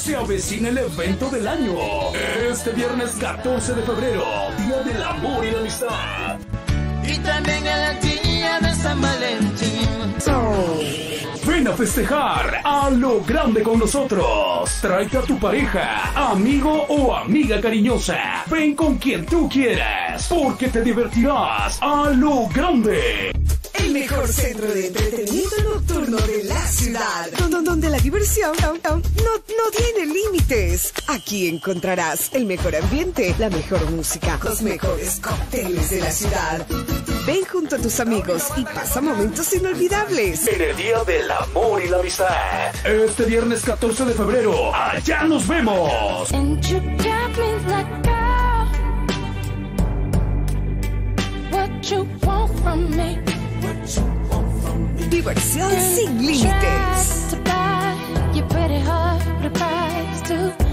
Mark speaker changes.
Speaker 1: Se avecina el evento del año. Este viernes 14 de febrero, Día del Amor y la Amistad.
Speaker 2: Y también el día de San Valentín.
Speaker 1: Ven a festejar a lo grande con nosotros. Tráete a tu pareja, amigo o amiga cariñosa. Ven con quien tú quieras, porque te divertirás a lo grande.
Speaker 3: El mejor centro de entretenimiento nocturno de la ciudad, donde la diversión no tiene límites. Aquí encontrarás el mejor ambiente, la mejor música, los mejores cócteles de la ciudad. Ven junto a tus amigos y pasa momentos inolvidables.
Speaker 1: En el Día del Amor y la Amistad, este viernes 14 de febrero, allá nos vemos.
Speaker 4: And you got me like, girl, what you want from me?
Speaker 3: Diversión sin límites.
Speaker 4: You pretty hard, the price to